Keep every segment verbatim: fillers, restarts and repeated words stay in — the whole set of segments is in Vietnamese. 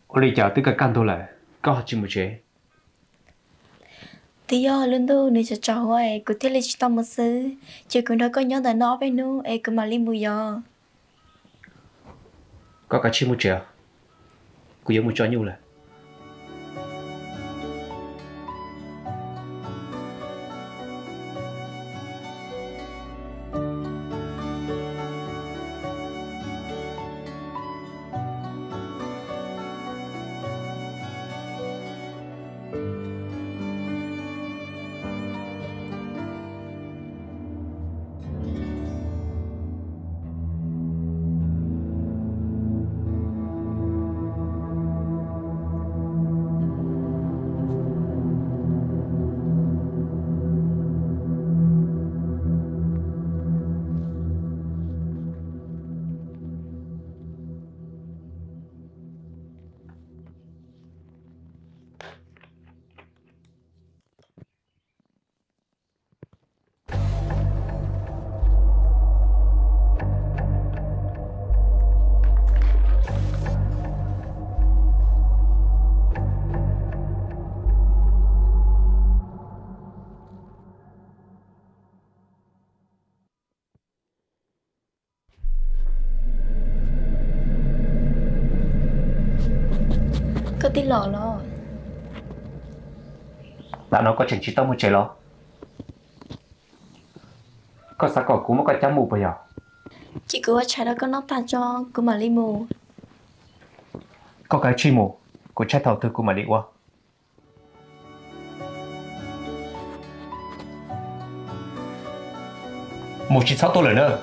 我哋就對個間到嚟，搞下節目啫。 thì do lần đầu nếu cho cháu ấy cứ thế là chỉ tao một xứ chỉ cần đó có nhớ tới nó với nó ấy cứ mà đi mùi giờ có cả節目啫，佢有冇再nhau là có tí lọ lo đã nó có chuyện chỉ tao một chế lo có sao có cũng có chấm mù bây giờ chỉ cứ chạy đó có nó ta cho cứ mà đi mù có cái chi mù của trái thầu thư của mà đi qua một chỉ sáu tôi lời nữa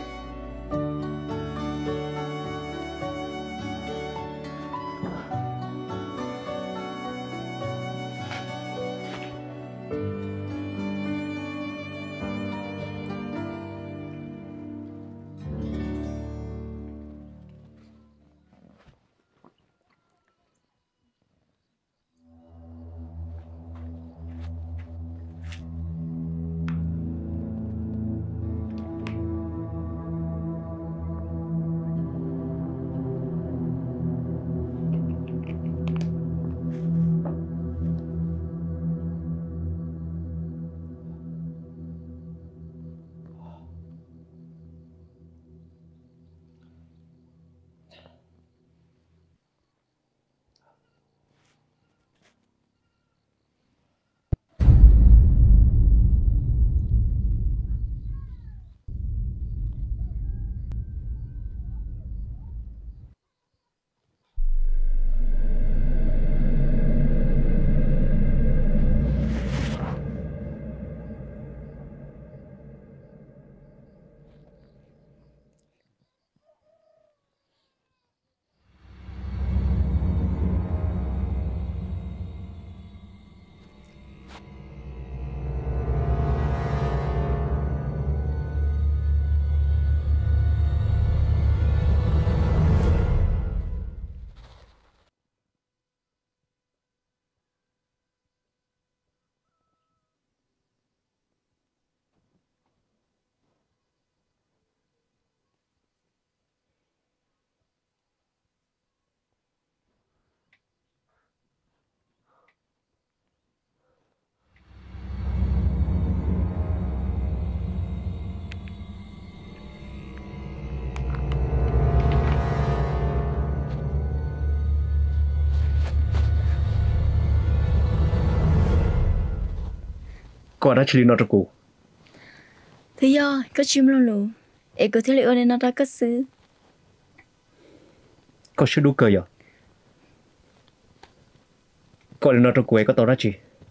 có đã chỉ nó cho cô thì do có chim luôn luôn ấy cứ thế là ở đây nó ra cái xứ có sự đủ cơ giờ có là nó cho cô ấy có tao đã chỉ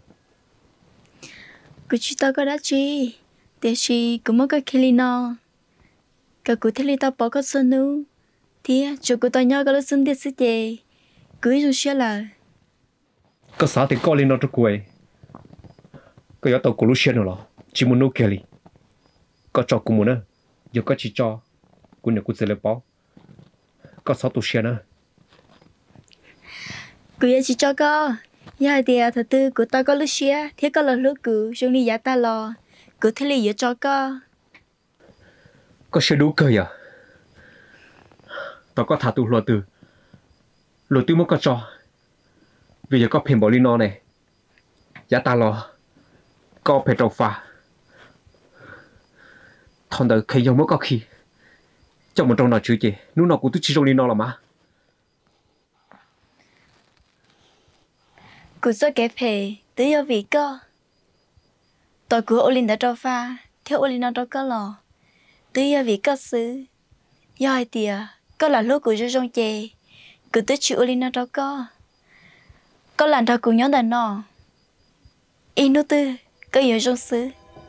cứ chỉ tao có đã chi để chỉ cứ mất cái kia nó cái cứ thế là tao bỏ cái sân nữa thì chỗ cứ tao nhớ cái là sân để xí để cứ rồi sẽ là có sao thì có lên nó cho cô ấy có yếu tố của lúc xưa nữa chỉ muốn nấu kia đi có cho cũng muốn nữa giờ có chỉ cho cũng được cũng sẽ lấy bao có sao tụi xưa nữa cứ chỉ cho có giờ thì thật tư của tao có lúc xưa thế có là lúc cứ trong đi giá ta lo cứ thế là giờ cho có có sẽ đủ cơ à tao có thả tụi lo từ rồi tôi mới có cho vì giờ có phèn bỏ lino này giá ta lo có phải trâu pha thằng đời khi giống mới có khi trong một trong nào chữ gì lúc nào cũng tôi chỉ trong lino là mà cứ cho cái phê tự do vì cơ tôi cứ Olin đã cho pha theo Olin nó cho cơ lò tự do vì cơ xứ do ai tiệt có là lúc của trong chè cứ tới chịu Olin nó cho cơ có làm cho cùng nhóm đàn nọ in nô tư có nhiều trong xứ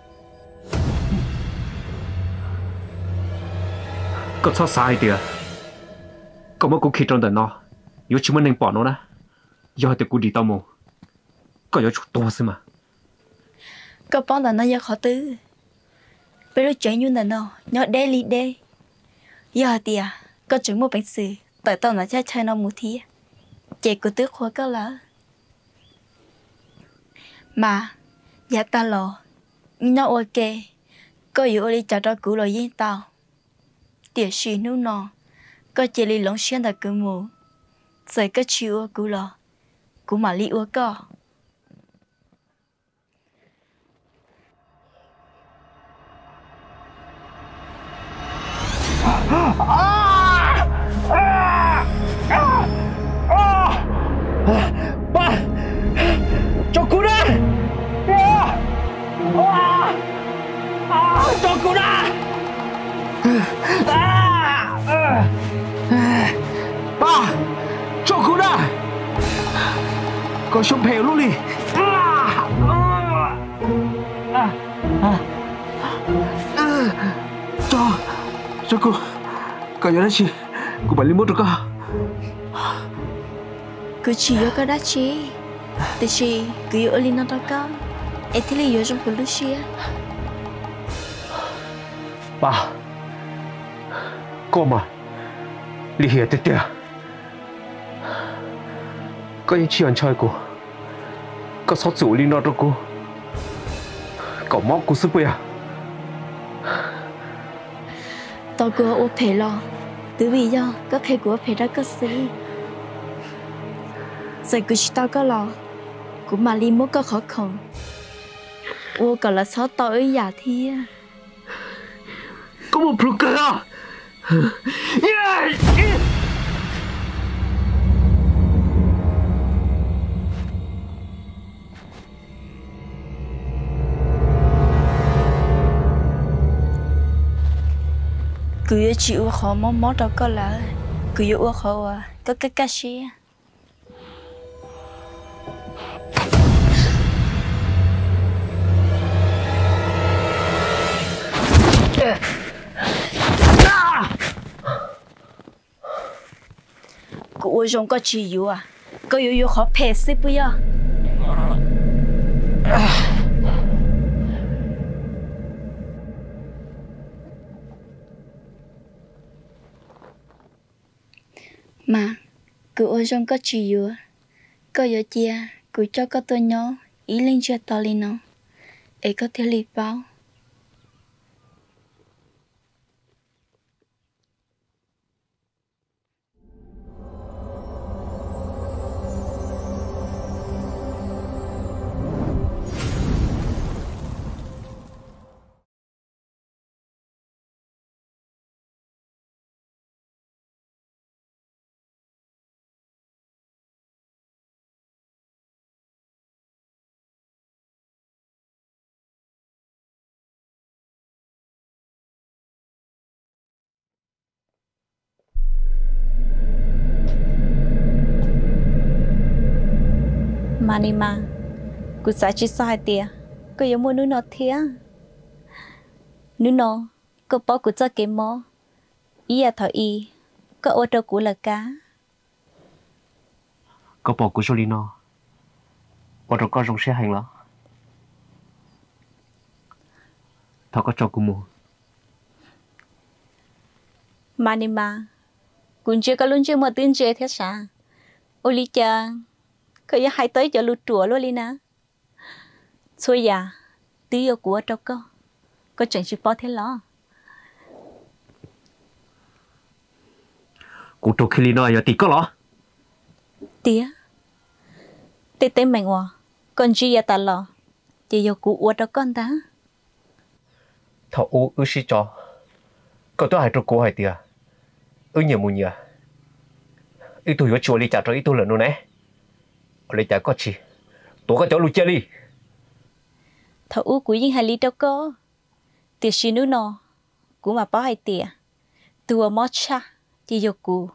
có sao sai tiệt có một cuộc khi trong đàn nọ yếu chỉ muốn nên bỏ nó nè do thì cũng đi tao mù có yếu chút to xí mà có bọn đàn nọ giờ khó tư bây giờ chạy như đàn nọ nhỏ đê lì đê giờ tiệt có chứng một bánh xì tại tao là chơi chơi nó mù thí chạy của tứ khối có là mà dạ ta lò nó ok có yếu đi trả cho cứu lời với tao tiệt xì nụ nọ có chỉ li lỏng xuyên đặt cứ mù rồi có chịu cứu lò cứu mà li ua co ba cho cứu ra cho cứu ra ba cho cứu ra có sống phèo luôn đi cho cho cô cả nhà đó chị cô bạn lấy mốt được không cứ chỉ có cái đó chi thì chị cứ yêu Olin nó đó em thấy là yêu trong cái Lucia ba cô mà đi hiểu thế tiệt có những chuyện chơi cô có sót rượu Olin nó đó cô cậu móc cô sức bây à tao cứ ô phê lo từ bây giờ có khi của phê đó có gì rồi cứ chỉ tao có lo cũng mà li muốn có khó khăn ô còn là sáu tao ở nhà thì có một broker à cứ chịu khó món món đâu có là cứ yêu khó à có cái cá xí cô dùng có chỉ yêu à có yêu yêu khó phê xí bây giờ mà cứ ở trong có chỉ yêu có yêu chia cứ cho có tôi nhỏ ý lên cho tao lên nó ấy có thể lì bao mà đi mà cứ sai chỉ sai tiệt cứ giống mua nước nọ thiệt nước nọ cứ bỏ cứ cho cái mỏ ý à thọ ý cứ ô tô của là cá có bỏ của Jolino bỏ rồi có rong xe hành đó thọ có cho cô mua mà đi mà cũng chưa có luôn chưa mà tin chơi thế sao Oli cha có giá hai tới cho lụt chùa luôn đi nè xui già tí ở của đâu có có chuyện gì bỏ thế lo cụ trâu khi nói giờ tí có lo tía tê tê mình hòa con chi ya ta lo chỉ yêu cụ uất đó con ta thọ u ư sĩ cho cậu tôi hay cho cô hay tiệt ư nhiều mùi nhiều ư tôi có chùa đi trả cho ư tôi lần nữa nè lấy trả có chi tôi có chỗ lưu chơi đi thọ u cụ yên hay lý đâu có tiệt xí nữa nọ cụ mà bỏ hay tiệt tua mót cha chỉ yêu cụ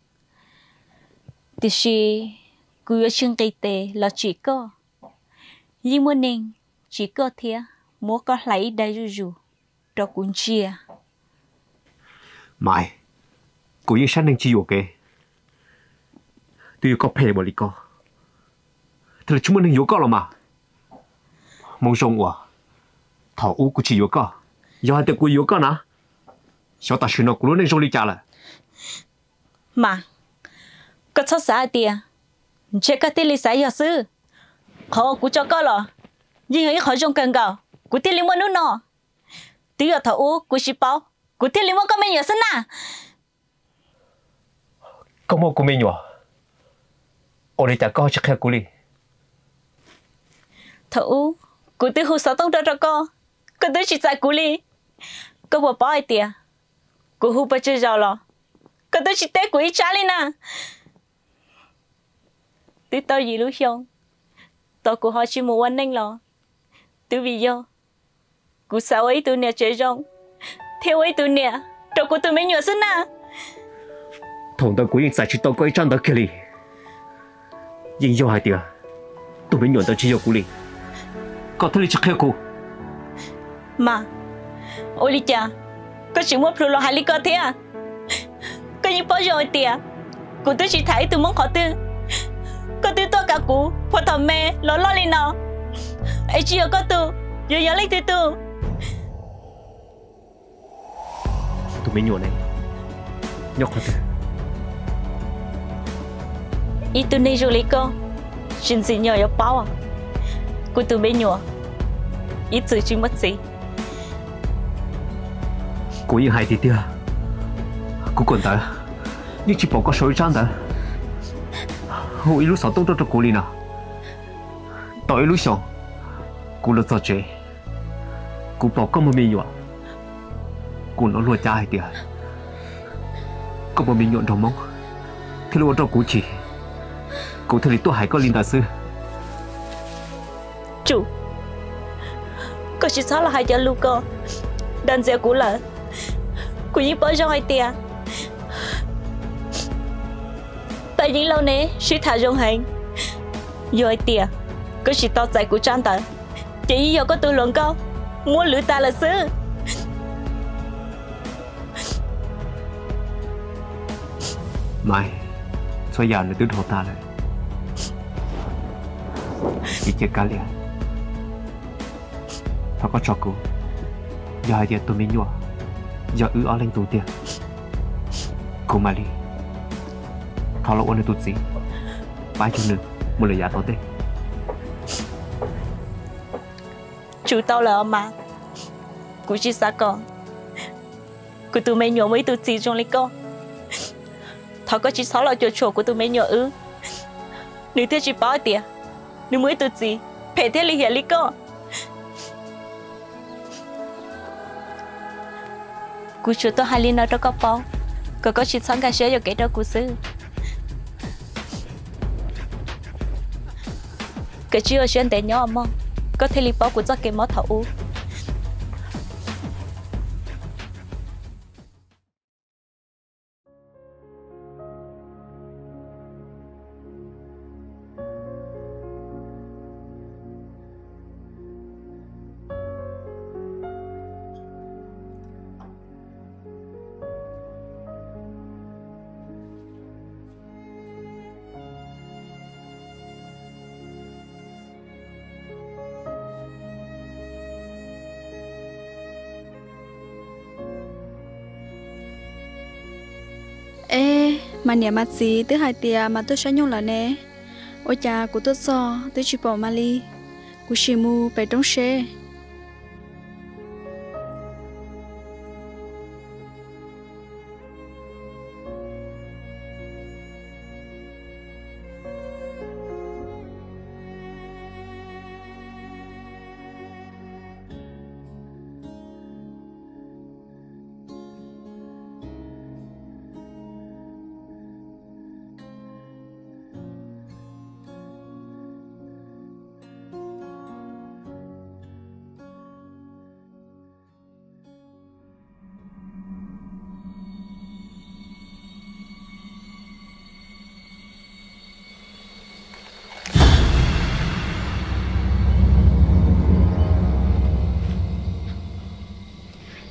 tiệt xí cụ ở trường cây tề là chỉ có nhưng mà nên chỉ có thiệt mua có lấy đây rồi rồi đó cũng chia mày cô yên sáng nên chi ở cái tôi có phê bỏ đi co thế là chúng mình nên có rồi mà mong xong quá thọ u của chị có giờ hai đứa cô có nè sao ta xin nó cũng nên xong đi trả lại mà có sao sao tiệt chỉ có tiền lý giải giờ sư họ cũng cho có rồi nhưng ấy họ trong cần cầu cũng tiền lý mua nữa nọ tí ở thầu u cũng chỉ bảo cũng tiền lý mua có mấy giờ sinh à có một cô mấy nhỏ ở đây ta có chắc là cô đi thầu u cũng tiền hồ sơ tông ra cho con cũng tiền chỉ giải cô đi có bộ bảo ai tiệt cũng hồ bây giờ giàu rồi cũng tiền chỉ té cũng ít trả lên à tí tao gì lúc xong tao cũng hỏi chỉ một anh anh lo từ vì do cũng sao ấy tụi nè chơi rong theo ấy tụi nè đâu có tụi mấy nhỏ xin à thằng tao cũng yên sai chỉ tao có ý trang đó kia đi nhưng do hai tiệt tụi mấy nhỏ tao chỉ yêu cô đi có thể là chắc là cô mà ôi lý cha có chỉ muốn lo hai lý có thế à có những bao giờ tiệt cũng tôi chỉ thấy tụi món khó tư có tiêu tôi cả cú hoặc thằng mẹ lo lo lên nào ấy chỉ có tu giờ giờ lấy tiêu tu tụi mình nhỏ này nhóc hơn ít tu này rồi lấy con chuyện gì nhỏ yếu bao à cô tụi mình nhỏ ít sự chỉ mất gì cô yên hai tí tia cô còn ta nhưng chỉ bỏ có số trang ta hồ ý lúc sáu tung cho cô đi nào tối lúc sáu cô lo cho chơi cô bỏ có một mình nhỏ cô nó luôn cha hay tiệt có một mình nhỏ trong mong thế luôn cho cô chỉ cô thấy tôi hay có linh đại sư chủ có chỉ sao là hai cha lu con đàn dẻo cũ là cô như bao giờ hai tiệt tại những lâu nè suy thả rong hành rồi tiệt có chỉ tao dạy của trang ta chỉ giờ có tôi luận câu muốn lựa ta là sư mày sao giờ lại tính hồ ta lại chỉ chết cả liền phải có cho cô giờ hai tiệt tôi mới nhua giờ ư ở lên tủ tiệt cô mà đi thọ là ôn này tụt gì bài cho nữa một lời giả tốt đấy chủ tao là mà cô chỉ xa con cô tụi mày nhỏ mấy tụi gì trong lấy con thọ có chỉ sáu là chỗ chỗ của tụi mày nhỏ ư nếu thế chỉ bảo tiệt nếu mấy tụi gì phải thế lý hiểu lý con cô chủ tao hai linh nó có bao cô có chỉ sáng cái xe cho cái đó cô sư cái chuyện chuyện để nhỏ mà có thể lý bảo của cho cái món thảo u ê mà nhà mặt gì tới hai tia mà tôi sẽ nhung là nè ôi cha của tôi so tôi chỉ bỏ mali của chị mu phải trống xe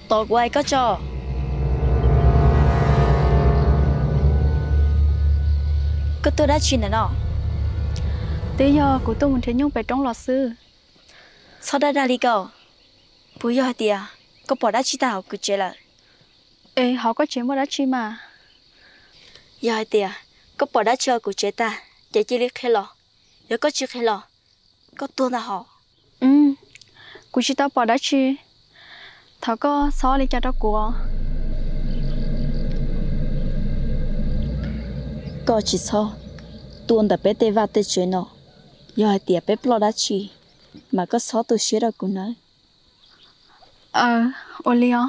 tao quay có cho có tôi đã chín rồi nó tới giờ của tôi muốn thấy nhung phải trong lò sư sao đã ra đi cầu bố giờ thì à có bỏ đã chi tao cứ chơi là ê họ có chuyện mà đã chi mà giờ thì à có bỏ đã chơi của chơi ta chạy chỉ liếc khai lò giờ có chưa khai lò có tuôn ra họ ừ của chị tao bỏ đã chi thảo có xóa đi cho đó của có chỉ sao tuôn đã bé tê va tê chơi nó giờ thì à bé bỏ đã chi mà có xóa tôi xíu đâu cũng nói ờ ô liao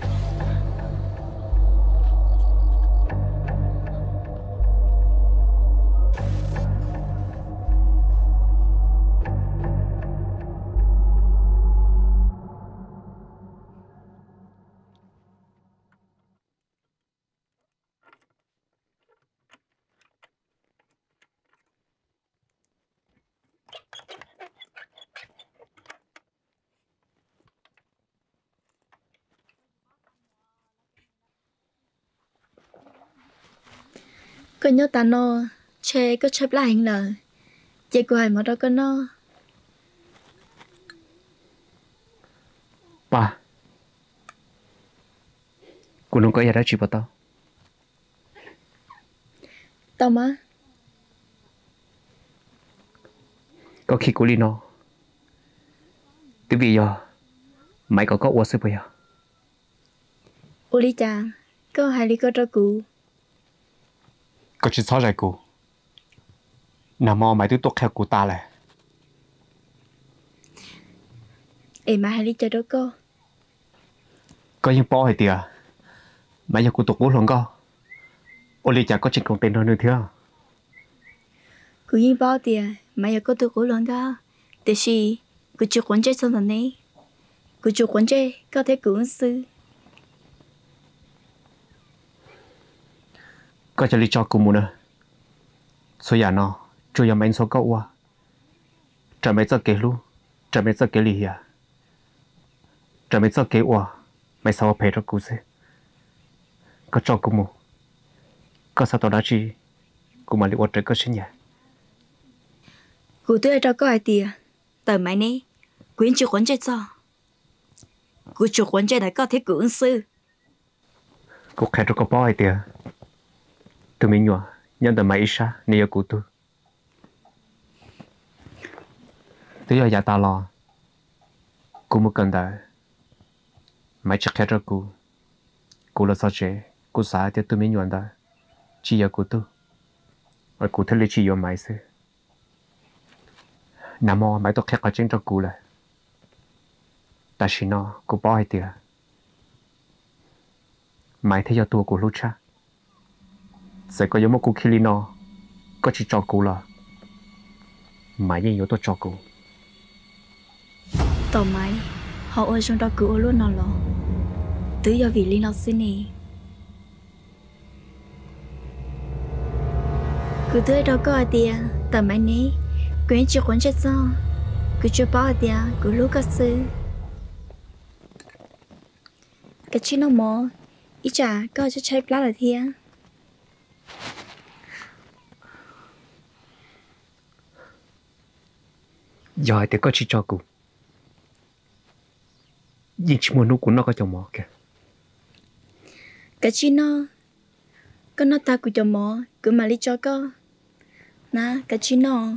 có nhớ ta nó chơi có chơi lại hình nè chơi của hai mà đó có nó ba cô không có gì đó chỉ bảo tao tao má có khi cô đi nó từ bây giờ mày có có uống sữa bây giờ ô lý chàng có hai lý có cho cụ có chỉ sao rồi cô nằm mò mày cứ tốt theo cô ta lại em mà hai lý cho đó có có những bao hay tiệt mày giờ cô tục bố luôn có ô lý chả có chuyện công tiền hơn nữa thế cụ yên bao tiền mà giờ có tôi cố luôn đó để gì cụ chụp quần chơi xong rồi nè cụ chụp quần chơi có thể cụ sư có cho lý cho cô muốn nữa số nhà nó chủ nhà mình số có qua trả mấy giờ kế luôn trả mấy giờ kế lì à trả mấy giờ kế qua mày sao phải cho cô chứ có cho cô mua có sao tao đã chi cô mà liệu trời có sinh nhỉ cụ tôi cho có ai tiền tờ mày nè quyến chụp quần chơi sao cụ chụp quần chơi này có thể cụ sư cô khai cho có bao ai tiền tụi mình nhọ nhân tờ mày ít xa nên cô tôi tới giờ nhà ta lo cô mới cần đợi mày chắc khai cho cô cô là sao chế cô xả thì tụi mình nhọn đó chỉ giờ cô tôi và cô thấy lấy chỉ giờ mày xưa nằm mò mày tôi khai cái chuyện cho cô là ta chỉ nó cô bao ai tiền mày thấy giờ tôi cô lúc cha sẽ có giống một cô khi nó có chỉ cho cô là mày như tôi cho cô tao mày họ ơi trong đó cụ luôn nào lo từ giờ vì lý nó xin nè cụ tôi đâu có ai tiền tao mày nè quyến chụp quần chơi sao cụ chụp bao tiền cụ lúc có sư cái chuyện nó mò ít chả có cho chơi plá là thiên giờ thì có chỉ cho cô nhưng chỉ muốn nuôi của nó có chồng mò kìa cái chuyện nó có nó ta của chồng mò cứ mà đi cho có nè cái chuyện nó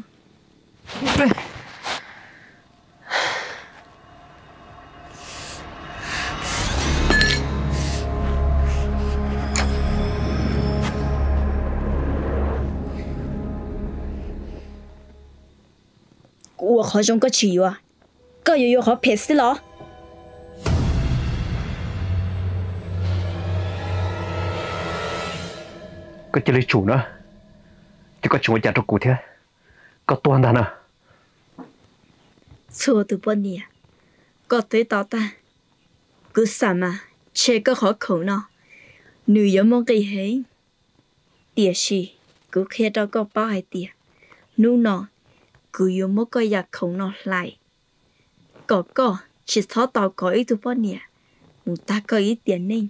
我好像个气啊，个又要好撇死了。 có chỉ lấy chủ nữa chỉ có chủ nhà trong cụ thế có toàn đàn à 错的不你，个对到蛋，个什么吃个好口呢？女人么个黑，也是个看到个包还点，努呢。cứ yêu một cái giặc không nó lại có có chỉ tháo tàu có ý tụ bao nhiêu một ta có ý tiền ninh